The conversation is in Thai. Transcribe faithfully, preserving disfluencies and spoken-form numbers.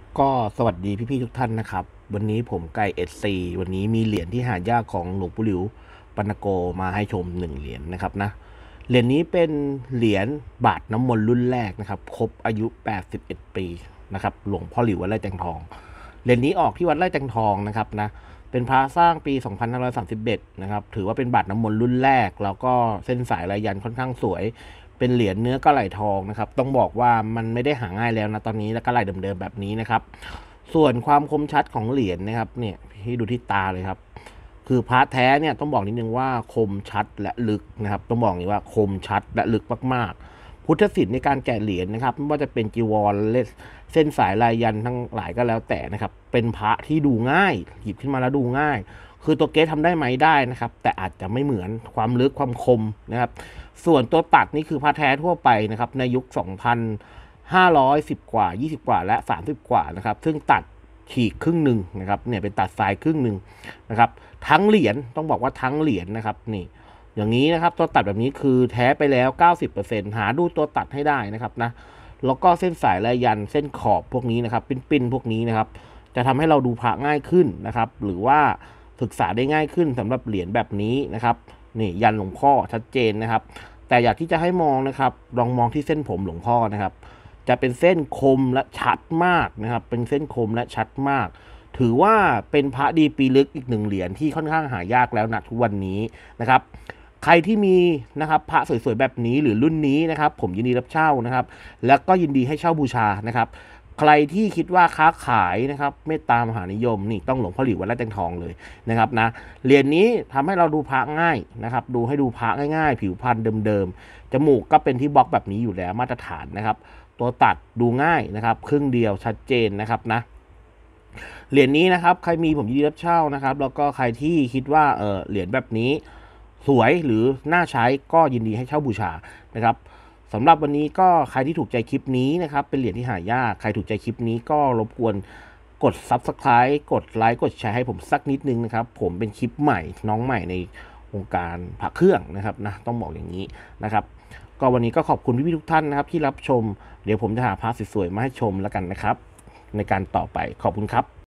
ก็สวัสดีพี่ๆทุกท่านนะครับวันนี้ผมไก่เอสซีวันนี้มีเหรียญที่หายากของหลวงปู่หลิวปัณโกมาให้ชมหนึ่งเหรียญนะครับนะเหรียญนี้เป็นเหรียญบาทน้ำมนต์รุ่นแรกนะครับครบอายุแปดสิบเอ็ดปีนะครับหลวงพ่อหลิววัดไร่แตงทองเหรียญนี้ออกที่วัดไร่แตงทองนะครับนะเป็นพระสร้างปีสองพันห้าร้อยสามสิบเอ็ดนะครับถือว่าเป็นบาทน้ำมนต์รุ่นแรกแล้วก็เส้นสายลายยันต์ค่อนข้างสวยเป็นเหรียญเนื้อกระไหลทองนะครับต้องบอกว่ามันไม่ได้หาง่ายแล้วนะตอนนี้แล้วกระไหลเดิมๆแบบนี้นะครับส่วนความคมชัดของเหรียญนะครับเนี่ยให้ดูที่ตาเลยครับคือพระแท้เนี่ยต้องบอกนิดนึงว่าคมชัดและลึกนะครับต้องบอกนี้ว่าคมชัดและลึกมากๆพุทธศิลป์ในการแกะเหรียญนะครับไม่ว่าจะเป็นจีวรเส้นสายลายยันทั้งหลายก็แล้วแต่นะครับเป็นพระที่ดูง่ายหยิบขึ้นมาแล้วดูง่ายคือตัวเกสทำได้ไหมได้นะครับแต่อาจจะไม่เหมือนความลึกความคมนะครับส่วนตัวตัดนี่คือพระแท้ทั่วไปนะครับในยุคสองพันห้าร้อยสิบกว่ายี่สิบกว่าและสามสิบกว่านะครับซึ่งตัดฉีกครึ่งหนึ่งนะครับเนี่ยเป็นตัดสายครึ่งหนึ่งนะครับทั้งเหรียญต้องบอกว่าทั้งเหรียญนะครับนี่อย่างนี้นะครับตัวตัดแบบนี้คือแท้ไปแล้ว เก้าสิบเปอร์เซ็นต์ หาดูตัวตัดให้ได้นะครับนะแล้วก็เส้นสายลายยันเส้นขอบพวกนี้นะครับปิ้นๆพวกนี้นะครับจะทำให้เราดูพระง่ายขึ้นนะครับหรือว่าศึกษาได้ง่ายขึ้นสำหรับเหรียญแบบนี้นะครับนี่ยันหลวงพ่อชัดเจนนะครับแต่อยากที่จะให้มองนะครับลองมองที่เส้นผมหลวงพ่อนะครับจะเป็นเส้นคมและชัดมากนะครับเป็นเส้นคมและชัดมากถือว่าเป็นพระดีปีลึกอีกหนึ่งเหรียญที่ค่อนข้างหายากแล้วณทุกวันนี้นะครับใครที่มีนะครับพระสวยๆแบบนี้หรือรุ่นนี้นะครับผมยินดีรับเช่านะครับแล้วก็ยินดีให้เช่าบูชานะครับใครที่คิดว่าค้าขายนะครับเมตตามหานิยมนี่ต้องหลวงพ่อหลิววัดไร่แตงทองเลยนะครับนะเหรียญนี้ทำให้เราดูพระง่ายนะครับดูให้ดูพระง่ายๆผิวพรรณเดิมๆจมูกก็เป็นที่บล็อกแบบนี้อยู่แล้วมาตรฐานนะครับตัวตัดดูง่ายนะครับครึ่งเดียวชัดเจนนะครับนะเหรียญนี้นะครับใครมีผมยินดีรับเช่านะครับแล้วก็ใครที่คิดว่าเออเหรียญแบบนี้สวยหรือน่าใช้ก็ยินดีให้เช่าบูชานะครับสำหรับวันนี้ก็ใครที่ถูกใจคลิปนี้นะครับเป็นเหรียญที่หายากใครถูกใจคลิปนี้ก็รบกวนกด ซับสไครบ์ กดไลค์กดแชร์ให้ผมสักนิดนึงนะครับผมเป็นคลิปใหม่น้องใหม่ในวงการพระเครื่องนะครับนะต้องบอกอย่างนี้นะครับก็วันนี้ก็ขอบคุณพี่ๆทุกท่านนะครับที่รับชมเดี๋ยวผมจะหาพระสวยๆมาให้ชมแล้วกันนะครับในการต่อไปขอบคุณครับ